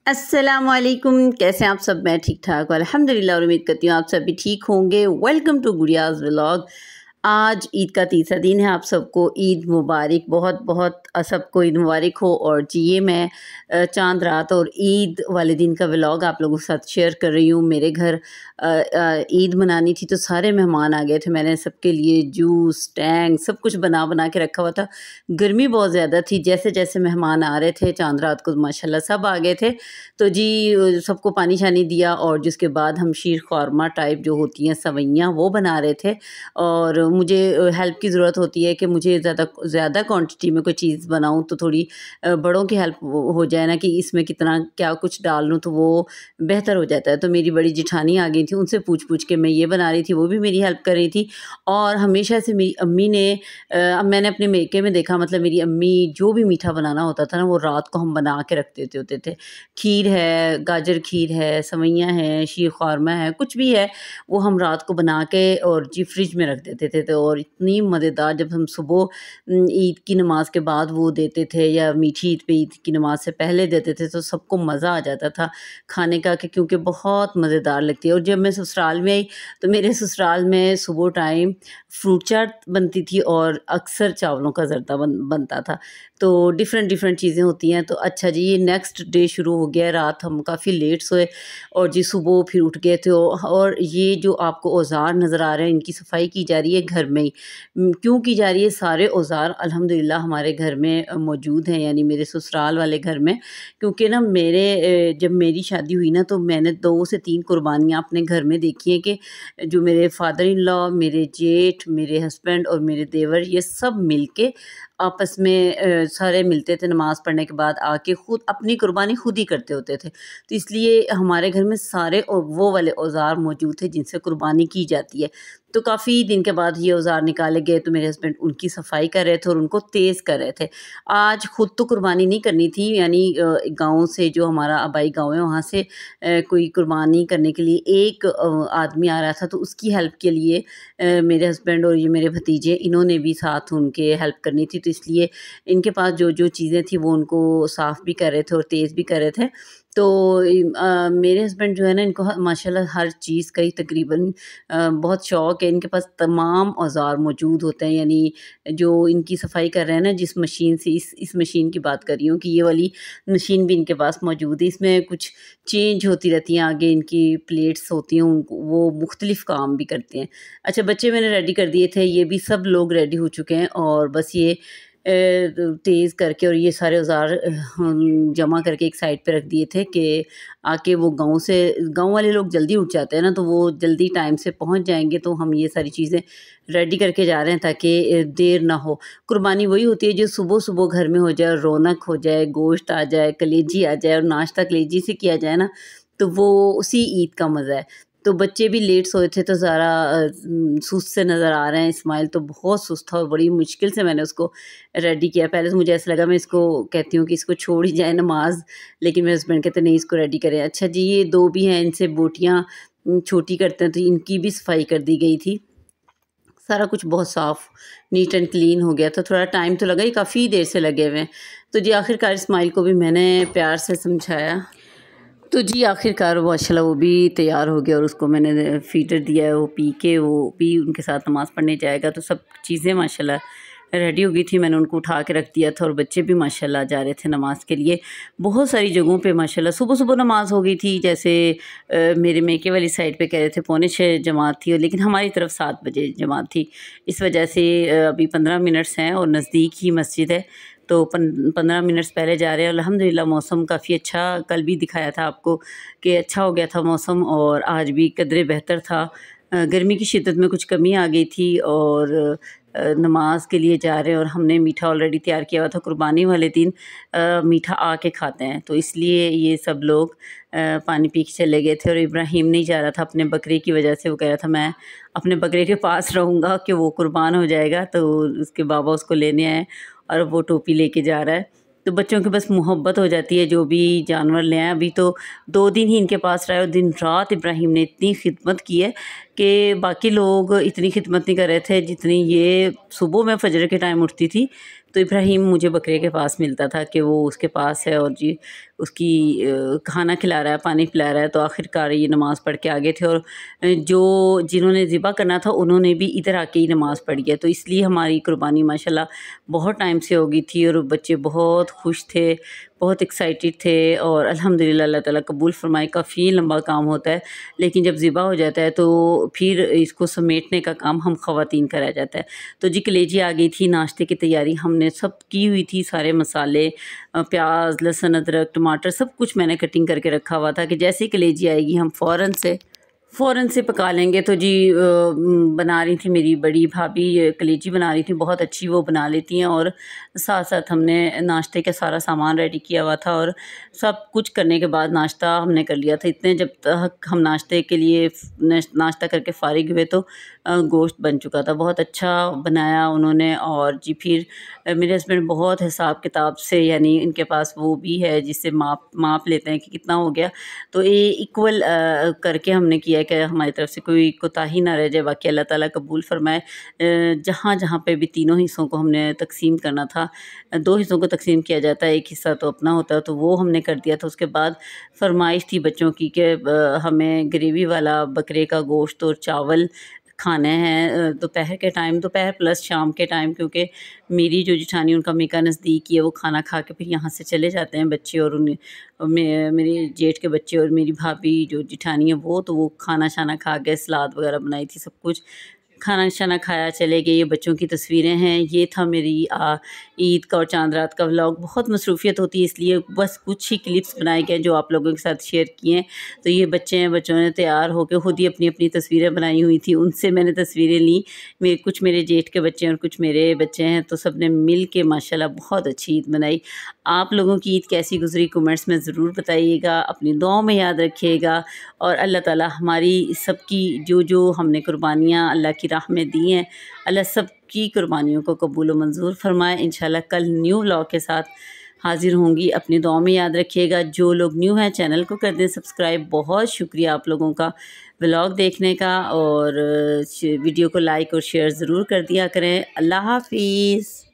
अस्सलामुअलैकुम, कैसे हैं आप सब। मैं ठीक ठाक अल्हम्दुलिल्लाह और उम्मीद करती हूँ आप सब भी ठीक होंगे। वेलकम टू गुड़ियाज़ व्लॉग। आज ईद का तीसरा दिन है। आप सबको ईद मुबारक, बहुत बहुत सबको ईद मुबारक हो। और जी ये मैं चांद रात और ईद वाले दिन का व्लॉग आप लोगों के साथ शेयर कर रही हूँ। मेरे घर ईद मनानी थी तो सारे मेहमान आ गए थे। मैंने सबके लिए जूस टैंग सब कुछ बना बना के रखा हुआ था। गर्मी बहुत ज़्यादा थी। जैसे जैसे मेहमान आ रहे थे चांद रात को माशाल्लाह सब आ गए थे। तो जी सबको पानी शानी दिया और जिसके बाद हम शीर ख़ौरमा टाइप जो होती हैं सवैयाँ वो बना रहे थे। और मुझे हेल्प की ज़रूरत होती है कि मुझे ज़्यादा क्वांटिटी में कोई चीज़ बनाऊँ तो थोड़ी बड़ों की हेल्प हो जाए ना, कि इसमें कितना क्या कुछ डाल लूँ तो वो बेहतर हो जाता है। तो मेरी बड़ी जिठानी आ गई थी, उनसे पूछ पूछ के मैं ये बना रही थी, वो भी मेरी हेल्प कर रही थी। और हमेशा से मेरी अम्मी ने अब मैंने अपने मेके में देखा, मतलब मेरी अम्मी जो भी मीठा बनाना होता था ना वो रात को हम बना के रख देते होते थे। खीर है, गाजर खीर है, सवैयाँ हैं, शीर ख़ौरमा है, कुछ भी है वो हम रात को बना के और जी फ्रिज में रख देते थे। तो और इतनी मज़ेदार जब हम सुबह ईद की नमाज़ के बाद वो देते थे या मीठी ईद पे ईद की नमाज़ से पहले देते थे तो सबको मज़ा आ जाता था खाने का, कि क्योंकि बहुत मज़ेदार लगती है। और जब मैं ससुराल में आई तो मेरे ससुराल में सुबह टाइम फ्रूट चाट बनती थी और अक्सर चावलों का ज़र्दा बनता था। तो डिफ़रेंट चीज़ें होती हैं। तो अच्छा जी ये नेक्स्ट डे शुरू हो गया। रात हम काफ़ी लेट सोए और जी सुबह फिर उठ गए थे। और ये जो आपको औज़ार नज़र आ रहे हैं इनकी सफाई की जा रही है घर में ही। क्यों की जा रही है? सारे औज़ार अल्हम्दुलिल्लाह हमारे घर में मौजूद हैं, यानी मेरे ससुराल वाले घर में। क्योंकि ना जब मेरी शादी हुई ना तो मैंने 2 से 3 कुर्बानियाँ अपने घर में देखी हैं, कि जो मेरे फादर इन लॉ, मेरे जेठ, मेरे हस्बैंड और मेरे देवर ये सब मिलके आपस में सारे मिलते थे नमाज़ पढ़ने के बाद आके खुद अपनी कुर्बानी खुद ही करते होते थे। तो इसलिए हमारे घर में सारे वो वाले औज़ार मौजूद थे जिनसे कुर्बानी की जाती है। तो काफ़ी दिन के बाद ये औज़ार निकाले गए तो मेरे हस्बैंड उनकी सफाई कर रहे थे और उनको तेज़ कर रहे थे। आज खुद तो कुर्बानी नहीं करनी थी, यानी गाँव से जो हमारा आबाई गाँव है वहाँ से कोई कुर्बानी करने के लिए एक आदमी आ रहा था, तो उसकी हेल्प के लिए मेरे हस्बैंड और ये मेरे भतीजे इन्होंने भी साथ उनके हेल्प करनी थी। तो इसलिए इनके पास जो चीज़ें थी वो उनको साफ़ भी कर रहे थे और तेज़ भी कर रहे थे। तो मेरे हस्बैंड जो है ना इनको माशाल्लाह हर चीज़ का ही तकरीबन बहुत शौक़ है। इनके पास तमाम औज़ार मौजूद होते हैं, यानी जो इनकी सफाई कर रहे हैं ना जिस मशीन से, इस मशीन की बात कर रही हूँ कि ये वाली मशीन भी इनके पास मौजूद है। इसमें कुछ चेंज होती रहती हैं, आगे इनकी प्लेट्स होती हैं, उनको वो मुख्तलिफ़ काम भी करते हैं। अच्छा बच्चे मैंने रेडी कर दिए थे, ये भी सब लोग रेडी हो चुके हैं और बस ये तेज़ करके और ये सारे औज़ार हम जमा करके एक साइड पे रख दिए थे कि आके वो गाँव वाले लोग जल्दी उठ जाते हैं ना, तो वो जल्दी टाइम से पहुँच जाएँगे। तो हम ये सारी चीज़ें रेडी करके जा रहे हैं ताकि देर ना हो। कुर्बानी वही होती है जो सुबह-सुबह घर में हो जाए, रौनक हो जाए, गोश्त आ जाए, कलेजी आ जाए और नाश्ता कलेजी से किया जाए ना, तो वो उसी ईद का मज़ा है। तो बच्चे भी लेट सोए थे तो ज़रा सुस्त से नज़र आ रहे हैं। इस्माइल तो बहुत सुस्त था और बड़ी मुश्किल से मैंने उसको रेडी किया। पहले तो मुझे ऐसा लगा मैं इसको कहती हूँ कि इसको छोड़ ही जाए नमाज़, लेकिन मेरे हस्बैंड कहते नहीं इसको रेडी करें। अच्छा जी ये 2 भी हैं, इनसे बोटियाँ छोटी करते हैं तो इनकी भी सफाई कर दी गई थी। सारा कुछ बहुत साफ़ नीट एंड क्लीन हो गया था। थोड़ा टाइम तो लगा ही, काफ़ी देर से लगे हुए हैं। तो जी आखिरकार इस्माइल को भी मैंने प्यार से समझाया। तो जी आखिरकार माशाल्लाह वो भी तैयार हो गया और उसको मैंने फ़ीडर दिया है, वो पी के वो भी उनके साथ नमाज़ पढ़ने जाएगा। तो सब चीज़ें माशाल्लाह रेडी हो गई थी, मैंने उनको उठा के रख दिया था और बच्चे भी माशाल्लाह जा रहे थे नमाज़ के लिए। बहुत सारी जगहों पे माशाल्लाह सुबह-सुबह नमाज़ हो गई थी। जैसे मेरे मेके वाली साइड पे कह रहे थे 5:45 जमात थी, लेकिन हमारी तरफ 7 बजे जमात थी। इस वजह से अभी 15 मिनट्स हैं और नज़दीक ही मस्जिद है, तो 15 मिनट्स पहले जा रहे हैं। अल्हम्दुलिल्लाह मौसम काफ़ी अच्छा, कल भी दिखाया था आपको कि अच्छा हो गया था मौसम और आज भी कदरे बेहतर था। गर्मी की शिद्दत में कुछ कमी आ गई थी और नमाज के लिए जा रहे हैं और हमने मीठा ऑलरेडी तैयार किया हुआ था। कुर्बानी वाले दिन मीठा आके खाते हैं, तो इसलिए ये सब लोग पानी पी के चले गए थे और इब्राहिम नहीं जा रहा था अपने बकरे की वजह से। वो कह रहा था मैं अपने बकरे के पास रहूँगा कि वो कुर्बान हो जाएगा, तो उसके बाबा उसको लेने आए और वो टोपी लेके जा रहा है। तो बच्चों की बस मोहब्बत हो जाती है जो भी जानवर ले आएँ। अभी तो 2 दिन ही इनके पास रहा है और दिन रात इब्राहिम ने इतनी खिदमत की है कि बाकी लोग इतनी खिदमत नहीं कर रहे थे जितनी ये। सुबह मैं फजर के टाइम उठती थी तो इब्राहिम मुझे बकरे के पास मिलता था कि वो उसके पास है और जी उसकी खाना खिला रहा है, पानी पिला रहा है। तो आखिरकार ये नमाज़ पढ़ के आ गए थे और जो जिन्होंने ज़िबा करना था उन्होंने भी इधर आके ही नमाज़ पढ़ी है। तो इसलिए हमारी कुर्बानी माशाल्लाह बहुत टाइम से हो गई थी और बच्चे बहुत खुश थे, बहुत एक्साइटेड थे और अल्हम्दुलिल्लाह अल्लाह ताला कबूल फ़रमाए। काफ़ी लंबा काम होता है, लेकिन जब ज़िबा हो जाता है तो फिर इसको समेटने का काम हम ख़वातीन का रह जाता है। तो जी कलेजी आ गई थी, नाश्ते की तैयारी हमने सब की हुई थी, सारे मसाले प्याज, लहसुन, अदरक, टमाटर सब कुछ मैंने कटिंग करके रखा हुआ था कि जैसे ही कलेजी आएगी हम फ़ौरन से पका लेंगे। तो जी बना रही थी मेरी बड़ी भाभी, कलेजी बना रही थी, बहुत अच्छी वो बना लेती हैं। और साथ साथ हमने नाश्ते का सारा सामान रेडी किया हुआ था और सब कुछ करने के बाद नाश्ता हमने कर लिया था। इतने जब तक हम नाश्ते के लिए नाश्ता करके फ़ारिग हुए तो गोश्त बन चुका था, बहुत अच्छा बनाया उन्होंने। और जी फिर मेरे हस्बैंड बहुत हिसाब किताब से, यानी इनके पास वो भी है जिससे माप लेते हैं कि कितना हो गया। तो ये इक्वल करके हमने किया कि हमारी तरफ से कोई कोताही ना रह जाए। बाकी अल्लाह ताला कबूल फ़रमाए। जहाँ जहाँ पे भी तीनों हिस्सों को हमने तकसीम करना था, 2 हिस्सों को तकसीम किया जाता है, एक हिस्सा तो अपना होता है, तो वो हमने कर दिया था। उसके बाद फरमाइश थी बच्चों की कि हमें ग्रेवी वाला बकरे का गोश्त और चावल खाने हैं दोपहर के टाइम, दोपहर प्लस शाम के टाइम, क्योंकि मेरी जो जेठानी उनका मेका नज़दीक ही है, वो खाना खा के फिर यहाँ से चले जाते हैं बच्चे और मेरे जेठ के बच्चे और मेरी भाभी जो जेठानी है वो, तो वो खाना शाना खा के सलाद वगैरह बनाई थी, सब कुछ खाना शाना खाया चले गए। ये बच्चों की तस्वीरें हैं। ये था मेरी ईद का और चांद रात का व्लॉग। बहुत मसरूफ़ियत होती है, इसलिए बस कुछ ही क्लिप्स बनाए गए जो आप लोगों के साथ शेयर किए हैं। तो ये बच्चे हैं, बच्चों ने तैयार होकर खुद ही अपनी अपनी तस्वीरें बनाई हुई थी, उनसे मैंने तस्वीरें ली। कुछ मेरे जेठ के बच्चे हैं और कुछ मेरे बच्चे हैं, तो सब ने मिल के माशाल्लाह बहुत अच्छी ईद मनाई। आप लोगों की ईद कैसी गुजरी कमेंट्स में ज़रूर बताइएगा, अपनी दुआओं में याद रखिएगा। और अल्लाह ताला हमारी सबकी जो जो हमने कुर्बानियाँ अल्लाह की राह में दी हैं, अल्लाह सब की कुर्बानियों को कबूल व मंजूर फरमाए। इंशाल्लाह कल न्यू व्लॉग के साथ हाजिर होंगी। अपनी दुआओं में याद रखिएगा। जो लोग न्यू हैं चैनल को कर दें सब्सक्राइब। बहुत शुक्रिया आप लोगों का व्लॉग देखने का, और वीडियो को लाइक और शेयर ज़रूर कर दिया करें। अल्लाह हाफिज़।